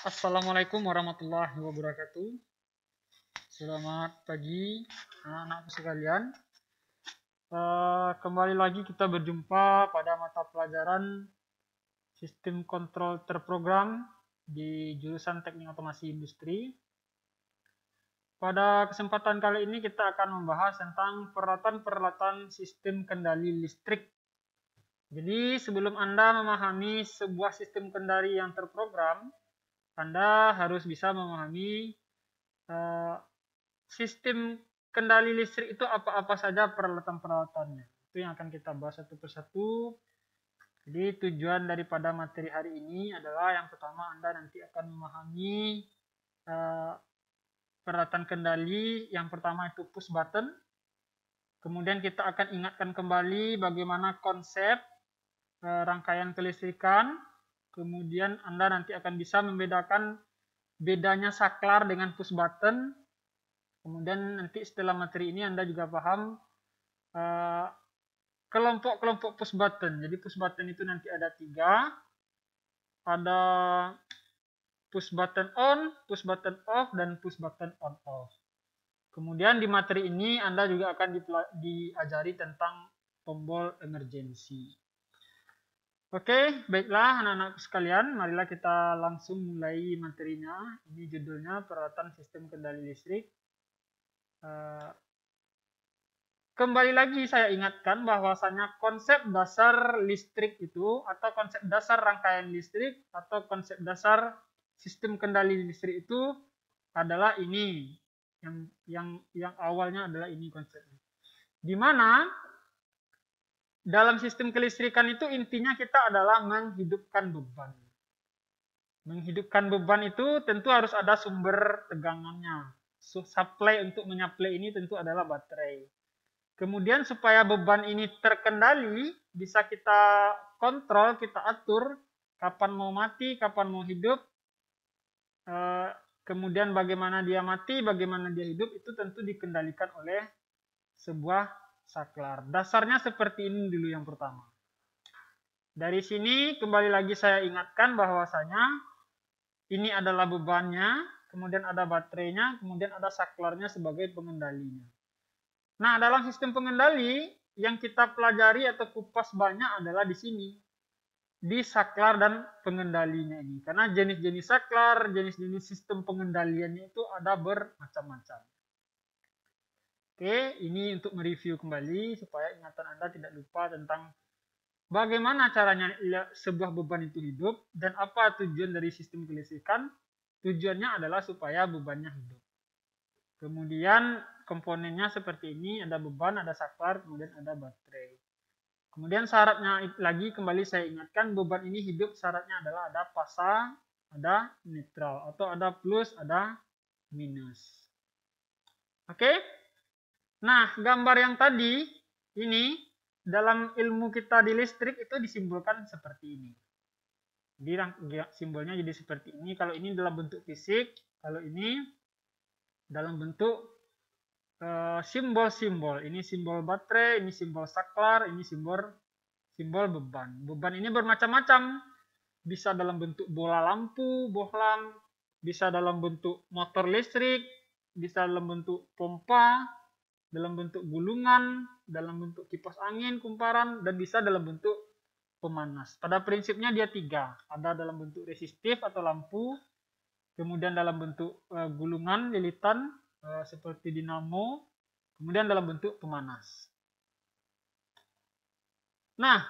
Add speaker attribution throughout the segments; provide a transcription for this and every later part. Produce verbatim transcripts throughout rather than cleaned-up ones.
Speaker 1: Assalamualaikum warahmatullahi wabarakatuh. Selamat pagi anak-anakku sekalian. Eh, kembali lagi kita berjumpa pada mata pelajaran Sistem Kontrol Terprogram di jurusan Teknik Otomasi Industri. Pada kesempatan kali ini kita akan membahas tentang peralatan-peralatan sistem kendali listrik. Jadi sebelum Anda memahami sebuah sistem kendali yang terprogram, Anda harus bisa memahami uh, sistem kendali listrik itu apa-apa saja peralatan-peralatannya. Itu yang akan kita bahas satu persatu. Jadi tujuan daripada materi hari ini adalah yang pertama Anda nanti akan memahami uh, peralatan kendali. Yang pertama itu push button. Kemudian kita akan ingatkan kembali bagaimana konsep uh, rangkaian kelistrikan. Kemudian Anda nanti akan bisa membedakan bedanya saklar dengan push button. Kemudian nanti setelah materi ini Anda juga paham kelompok-kelompok uh, push button. Jadi push button itu nanti ada tiga. Ada push button on, push button off, dan push button on off. Kemudian di materi ini Anda juga akan diajari tentang tombol emergency. Oke, baiklah anak-anakku sekalian, marilah kita langsung mulai materinya. Ini judulnya peralatan sistem kendali listrik. Uh, kembali lagi saya ingatkan bahwasanya konsep dasar listrik itu atau konsep dasar rangkaian listrik atau konsep dasar sistem kendali listrik itu adalah ini. Yang yang yang awalnya adalah ini konsepnya. Di mana dalam sistem kelistrikan itu intinya kita adalah menghidupkan beban. Menghidupkan beban itu tentu harus ada sumber tegangannya. Supply untuk menyuplai ini tentu adalah baterai. Kemudian supaya beban ini terkendali, bisa kita kontrol, kita atur kapan mau mati, kapan mau hidup. Kemudian bagaimana dia mati, bagaimana dia hidup, itu tentu dikendalikan oleh sebuah saklar. Dasarnya seperti ini dulu yang pertama. Dari sini kembali lagi saya ingatkan bahwasanya ini adalah bebannya, kemudian ada baterainya, kemudian ada saklarnya sebagai pengendalinya. Nah, dalam sistem pengendali yang kita pelajari atau kupas banyak adalah di sini. Di saklar dan pengendalinya ini. Karena jenis-jenis saklar, jenis-jenis sistem pengendaliannya itu ada bermacam-macam. Oke, ini untuk mereview kembali supaya ingatan Anda tidak lupa tentang bagaimana caranya sebuah beban itu hidup dan apa tujuan dari sistem kelistrikan. Tujuannya adalah supaya bebannya hidup. Kemudian komponennya seperti ini, ada beban, ada saklar, kemudian ada baterai. Kemudian syaratnya lagi kembali saya ingatkan, beban ini hidup syaratnya adalah ada pasang, ada netral, atau ada plus, ada minus. Oke? Nah, gambar yang tadi ini dalam ilmu kita di listrik itu disimbolkan seperti ini. Jadi simbolnya jadi seperti ini. Kalau ini dalam bentuk fisik, kalau ini dalam bentuk simbol-simbol. Uh, ini simbol baterai, ini simbol saklar, ini simbol simbol beban. Beban ini bermacam-macam. Bisa dalam bentuk bola lampu, bohlam, bisa dalam bentuk motor listrik, bisa dalam bentuk pompa, dalam bentuk gulungan, dalam bentuk kipas angin, kumparan, dan bisa dalam bentuk pemanas. Pada prinsipnya dia tiga. Ada dalam bentuk resistif atau lampu, kemudian dalam bentuk uh, gulungan, lilitan, uh, seperti dinamo, kemudian dalam bentuk pemanas. Nah,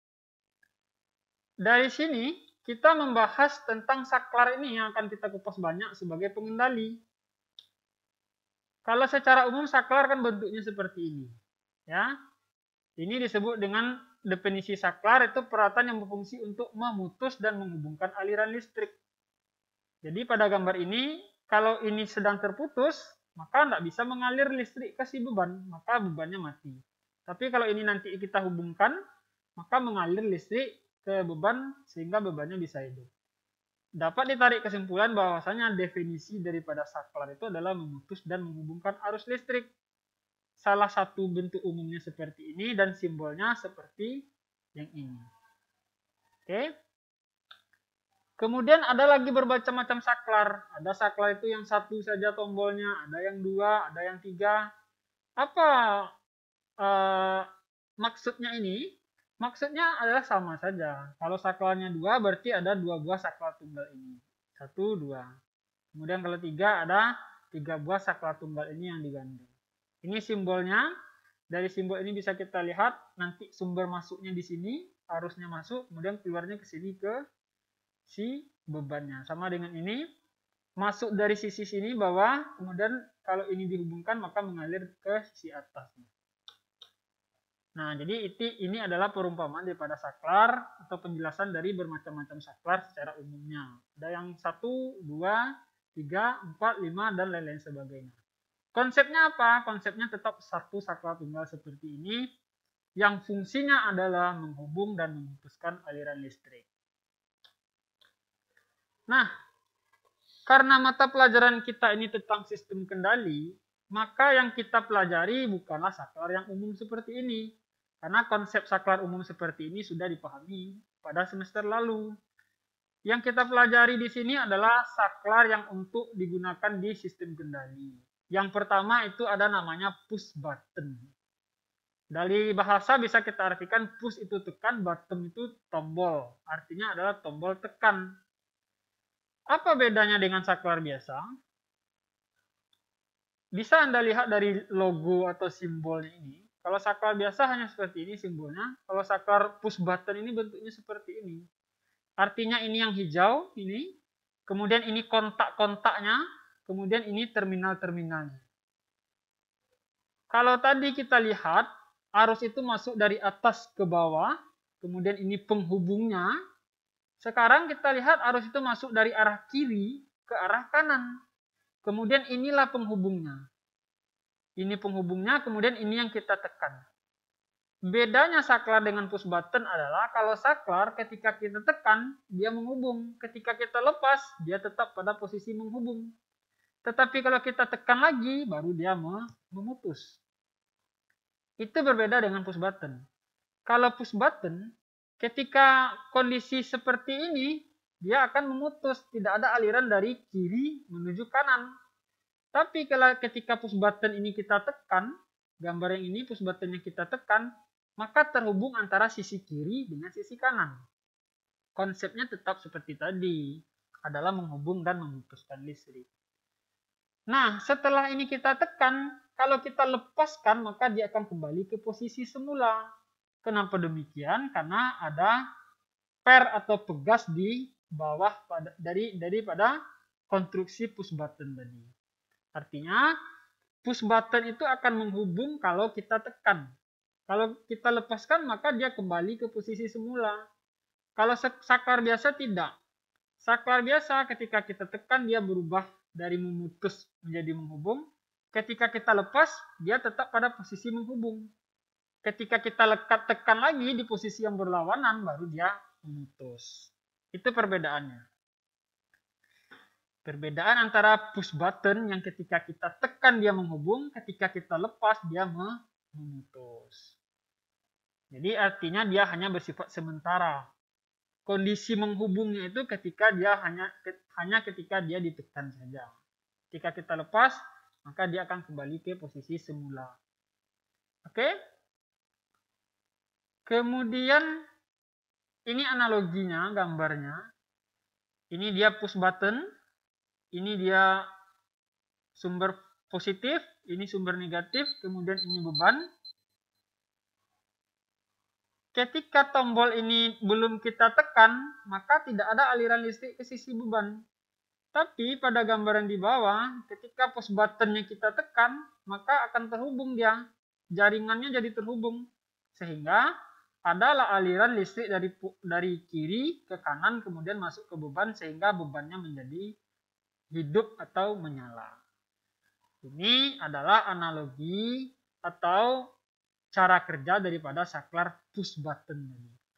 Speaker 1: dari sini kita membahas tentang saklar ini yang akan kita kupas banyak sebagai pengendali. Kalau secara umum saklar kan bentuknya seperti ini. Ya. Ini disebut dengan definisi saklar, itu peralatan yang berfungsi untuk memutus dan menghubungkan aliran listrik. Jadi pada gambar ini, kalau ini sedang terputus, maka tidak bisa mengalir listrik ke si beban, maka bebannya mati. Tapi kalau ini nanti kita hubungkan, maka mengalir listrik ke beban sehingga bebannya bisa hidup. Dapat ditarik kesimpulan bahwasanya definisi daripada saklar itu adalah memutus dan menghubungkan arus listrik. Salah satu bentuk umumnya seperti ini dan simbolnya seperti yang ini. Oke. Kemudian ada lagi bermacam-macam saklar. Ada saklar itu yang satu saja tombolnya, ada yang dua, ada yang tiga. Apa eh, maksudnya ini? Maksudnya adalah sama saja. Kalau saklarnya dua, berarti ada dua buah saklar tunggal ini. Satu, dua. Kemudian kalau tiga, ada tiga buah saklar tunggal ini yang digandeng. Ini simbolnya. Dari simbol ini bisa kita lihat nanti sumber masuknya di sini, arusnya masuk, kemudian keluarnya ke sini ke si bebannya. Sama dengan ini, masuk dari sisi sini bawah, kemudian kalau ini dihubungkan maka mengalir ke sisi atas. Nah, jadi itu, ini adalah perumpamaan daripada saklar atau penjelasan dari bermacam-macam saklar secara umumnya. Ada yang satu, dua, tiga, empat, lima, dan lain-lain sebagainya. Konsepnya apa? Konsepnya tetap satu saklar tunggal seperti ini, yang fungsinya adalah menghubung dan memutuskan aliran listrik. Nah, karena mata pelajaran kita ini tentang sistem kendali, maka yang kita pelajari bukanlah saklar yang umum seperti ini. Karena konsep saklar umum seperti ini sudah dipahami pada semester lalu. Yang kita pelajari di sini adalah saklar yang untuk digunakan di sistem kendali. Yang pertama itu ada namanya push button. Dari bahasa bisa kita artikan push itu tekan, button itu tombol. Artinya adalah tombol tekan. Apa bedanya dengan saklar biasa? Bisa Anda lihat dari logo atau simbolnya ini. Kalau saklar biasa hanya seperti ini simbolnya. Kalau saklar push button ini bentuknya seperti ini. Artinya ini yang hijau, ini. Kemudian ini kontak-kontaknya. Kemudian ini terminal-terminalnya. Kalau tadi kita lihat, arus itu masuk dari atas ke bawah. Kemudian ini penghubungnya. Sekarang kita lihat arus itu masuk dari arah kiri ke arah kanan. Kemudian inilah penghubungnya. Ini penghubungnya, kemudian ini yang kita tekan. Bedanya saklar dengan push button adalah kalau saklar ketika kita tekan, dia menghubung. Ketika kita lepas, dia tetap pada posisi menghubung. Tetapi kalau kita tekan lagi, baru dia memutus. Itu berbeda dengan push button. Kalau push button, ketika kondisi seperti ini, dia akan memutus. Tidak ada aliran dari kiri menuju kanan. Tapi kalau ketika push button ini kita tekan, gambar yang ini push buttonnya kita tekan, maka terhubung antara sisi kiri dengan sisi kanan. Konsepnya tetap seperti tadi, adalah menghubung dan memutuskan listrik. Nah, setelah ini kita tekan, kalau kita lepaskan, maka dia akan kembali ke posisi semula. Kenapa demikian? Karena ada per atau pegas di bawah pada, dari daripada konstruksi push button tadi. Artinya, push button itu akan menghubung kalau kita tekan. Kalau kita lepaskan, maka dia kembali ke posisi semula. Kalau saklar biasa tidak. Saklar biasa ketika kita tekan, dia berubah dari memutus menjadi menghubung. Ketika kita lepas, dia tetap pada posisi menghubung. Ketika kita lekat tekan lagi di posisi yang berlawanan, baru dia memutus. Itu perbedaannya. Perbedaan antara push button yang ketika kita tekan dia menghubung, ketika kita lepas dia memutus. Jadi artinya dia hanya bersifat sementara. Kondisi menghubungnya itu ketika dia hanya hanya ketika dia ditekan saja. Ketika kita lepas, maka dia akan kembali ke posisi semula. Oke? Kemudian ini analoginya, gambarnya. Ini dia push button. Ini dia sumber positif, ini sumber negatif, kemudian ini beban. Ketika tombol ini belum kita tekan, maka tidak ada aliran listrik ke sisi beban. Tapi pada gambaran di bawah, ketika push buttonnya kita tekan, maka akan terhubung dia. Jaringannya jadi terhubung. Sehingga adalah aliran listrik dari dari kiri ke kanan, kemudian masuk ke beban, sehingga bebannya menjadi hidup atau menyala. Ini adalah analogi atau cara kerja daripada saklar push button.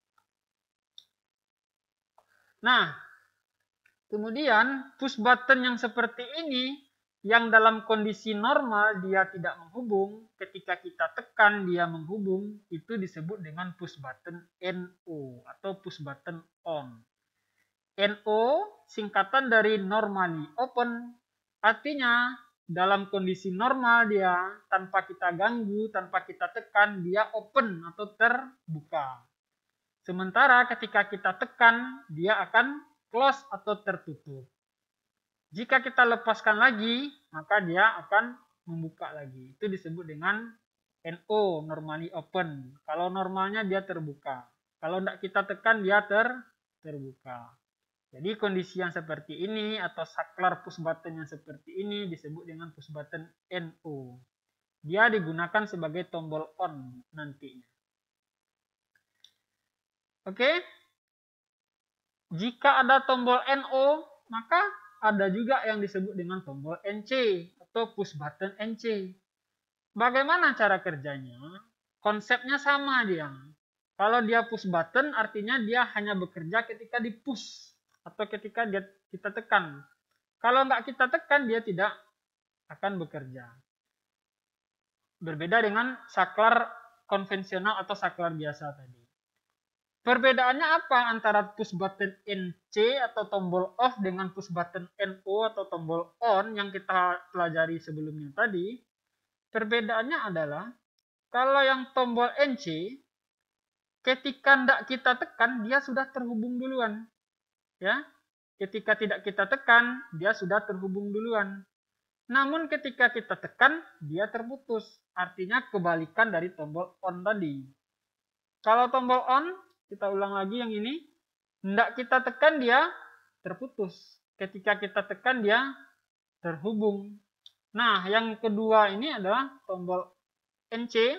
Speaker 1: Nah, kemudian push button yang seperti ini, yang dalam kondisi normal dia tidak menghubung, ketika kita tekan dia menghubung, itu disebut dengan push button N O atau push button on. N O singkatan dari normally open. Artinya dalam kondisi normal dia tanpa kita ganggu, tanpa kita tekan, dia open atau terbuka. Sementara ketika kita tekan, dia akan close atau tertutup. Jika kita lepaskan lagi, maka dia akan membuka lagi. Itu disebut dengan N O, normally open. Kalau normalnya dia terbuka. Kalau tidak kita tekan, dia ter terbuka. Jadi kondisi yang seperti ini atau saklar push button yang seperti ini disebut dengan push button N O. Dia digunakan sebagai tombol on nantinya. Oke. Jika ada tombol N O, maka ada juga yang disebut dengan tombol N C atau push button N C. Bagaimana cara kerjanya? Konsepnya sama dia. Kalau dia push button artinya dia hanya bekerja ketika di push atau ketika dia kita tekan. Kalau nggak kita tekan dia tidak akan bekerja. Berbeda dengan saklar konvensional atau saklar biasa tadi. Perbedaannya apa antara push button N C atau tombol off dengan push button N O atau tombol on yang kita pelajari sebelumnya tadi? Perbedaannya adalah kalau yang tombol N C ketika tidak kita tekan dia sudah terhubung duluan. Ya. Ketika tidak kita tekan dia sudah terhubung duluan. Namun ketika kita tekan dia terputus. Artinya kebalikan dari tombol on tadi. Kalau tombol on kita ulang lagi yang ini. Tidak kita tekan dia terputus. Ketika kita tekan dia terhubung. Nah, yang kedua ini adalah tombol N C.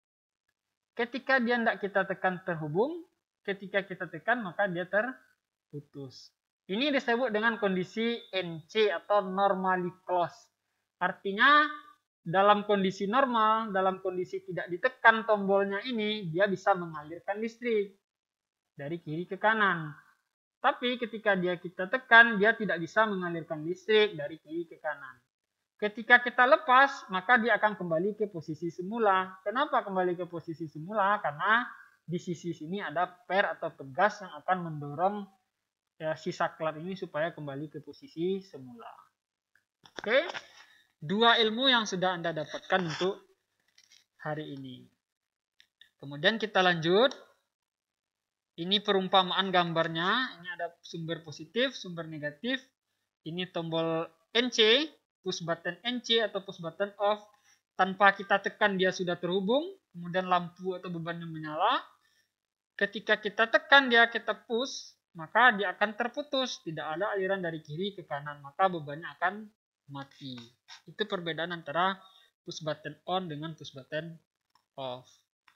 Speaker 1: Ketika dia tidak kita tekan terhubung. Ketika kita tekan maka dia terputus. Ini disebut dengan kondisi N C atau normally close. Artinya dalam kondisi normal, dalam kondisi tidak ditekan tombolnya ini, dia bisa mengalirkan listrik dari kiri ke kanan. Tapi ketika dia kita tekan, dia tidak bisa mengalirkan listrik dari kiri ke kanan. Ketika kita lepas, maka dia akan kembali ke posisi semula. Kenapa kembali ke posisi semula? Karena di sisi sini ada per atau pegas yang akan mendorong ya, si saklar ini supaya kembali ke posisi semula. Oke, dua ilmu yang sudah Anda dapatkan untuk hari ini. Kemudian kita lanjut. Ini perumpamaan gambarnya. Ini ada sumber positif, sumber negatif. Ini tombol N C, push button N C atau push button off. Tanpa kita tekan dia sudah terhubung. Kemudian lampu atau bebannya menyala. Ketika kita tekan dia, kita push, maka dia akan terputus. Tidak ada aliran dari kiri ke kanan. Maka bebannya akan mati. Itu perbedaan antara push button on dengan push button off.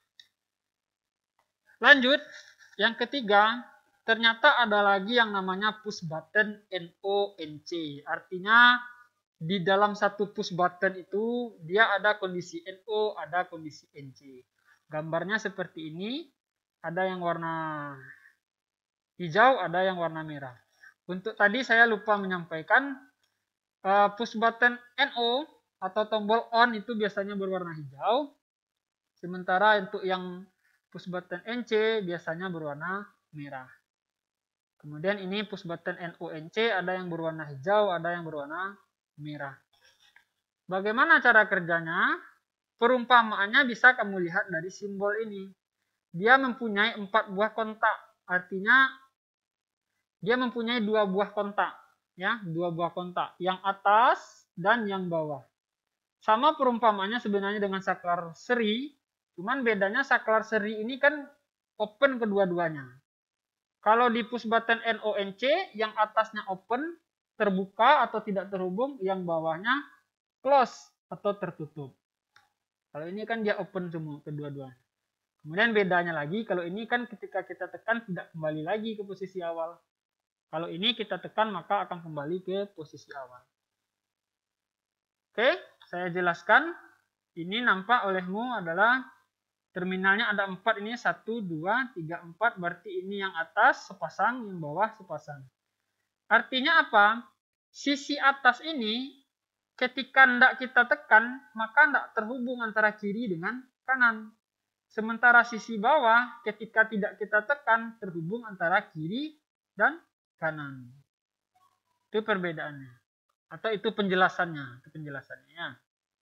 Speaker 1: Lanjut. Yang ketiga, ternyata ada lagi yang namanya push button N O N C. Artinya di dalam satu push button itu dia ada kondisi N O, ada kondisi N C. Gambarnya seperti ini. Ada yang warna hijau, ada yang warna merah. Untuk tadi saya lupa menyampaikan push button N O atau tombol on itu biasanya berwarna hijau. Sementara untuk yang push button N C biasanya berwarna merah. Kemudian ini push button N O N C ada yang berwarna hijau, ada yang berwarna merah. Bagaimana cara kerjanya? Perumpamaannya bisa kamu lihat dari simbol ini. Dia mempunyai empat buah kontak. Artinya dia mempunyai dua buah kontak, ya, dua buah kontak, yang atas dan yang bawah. Sama perumpamaannya sebenarnya dengan saklar seri. Cuman bedanya saklar seri ini kan open kedua-duanya. Kalau di push button N O N C, yang atasnya open, terbuka atau tidak terhubung, yang bawahnya close atau tertutup. Kalau ini kan dia open semua kedua-duanya. Kemudian bedanya lagi, kalau ini kan ketika kita tekan tidak kembali lagi ke posisi awal. Kalau ini kita tekan maka akan kembali ke posisi awal. Oke, saya jelaskan. Ini nampak olehmu adalah terminalnya ada empat ini, satu, dua, tiga, empat, berarti ini yang atas sepasang, yang bawah sepasang. Artinya apa? Sisi atas ini ketika tidak kita tekan, maka tidak terhubung antara kiri dengan kanan. Sementara sisi bawah ketika tidak kita tekan, terhubung antara kiri dan kanan. Itu perbedaannya. Atau itu penjelasannya. Itu penjelasannya ya.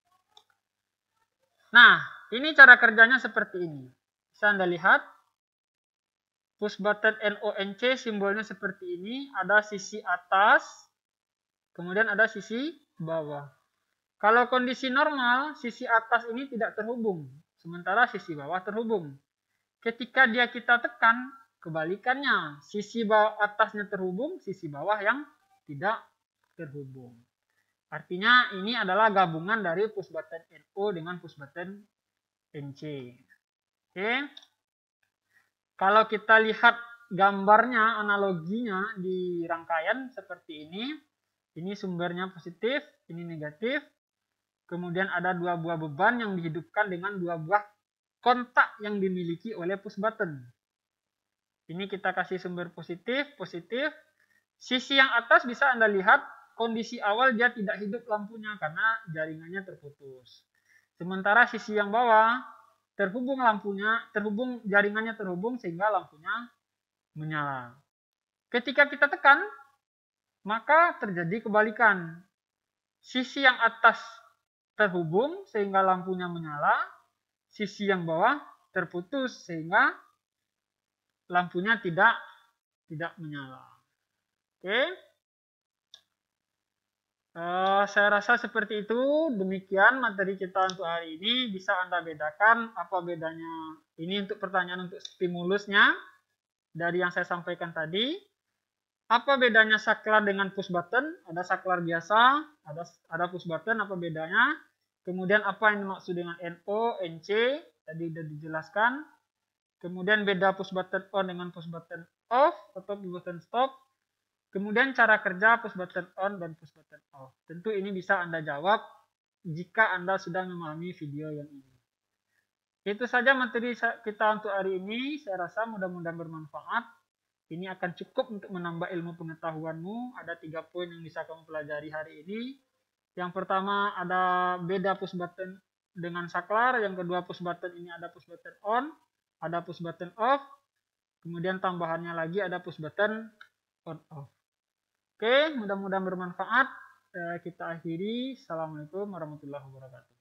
Speaker 1: Nah, ini cara kerjanya seperti ini. Bisa Anda lihat. Push button N O N C simbolnya seperti ini. Ada sisi atas. Kemudian ada sisi bawah. Kalau kondisi normal, sisi atas ini tidak terhubung. Sementara sisi bawah terhubung. Ketika dia kita tekan, kebalikannya. Sisi bawah atasnya terhubung, sisi bawah yang tidak terhubung. Artinya ini adalah gabungan dari push button N O dengan push button N C. Oke. Kalau kita lihat gambarnya, analoginya di rangkaian seperti ini. Ini sumbernya positif, ini negatif. Kemudian ada dua buah beban yang dihidupkan dengan dua buah kontak yang dimiliki oleh push button. Ini kita kasih sumber positif, positif. Sisi yang atas bisa Anda lihat kondisi awal dia tidak hidup lampunya karena jaringannya terputus. Sementara sisi yang bawah terhubung lampunya, terhubung jaringannya terhubung sehingga lampunya menyala. Ketika kita tekan, maka terjadi kebalikan. Sisi yang atas terhubung sehingga lampunya menyala, sisi yang bawah terputus sehingga lampunya tidak tidak menyala. Oke, uh, saya rasa seperti itu. Demikian materi kita untuk hari ini. Bisa Anda bedakan apa bedanya ini untuk pertanyaan untuk stimulusnya dari yang saya sampaikan tadi. Apa bedanya saklar dengan push button? Ada saklar biasa, ada ada push button, apa bedanya? Kemudian apa yang dimaksud dengan N O, N C? Tadi sudah dijelaskan. Kemudian beda push button on dengan push button off atau push button stop. Kemudian cara kerja push button on dan push button off. Tentu ini bisa Anda jawab jika Anda sudah memahami video yang ini. Itu saja materi kita untuk hari ini. Saya rasa mudah-mudahan bermanfaat. Ini akan cukup untuk menambah ilmu pengetahuanmu. Ada tiga poin yang bisa kamu pelajari hari ini. Yang pertama ada beda push button dengan saklar. Yang kedua push button ini ada push button on, ada push button off. Kemudian tambahannya lagi ada push button on off. Oke, mudah-mudahan bermanfaat. Kita akhiri. Assalamualaikum warahmatullahi wabarakatuh.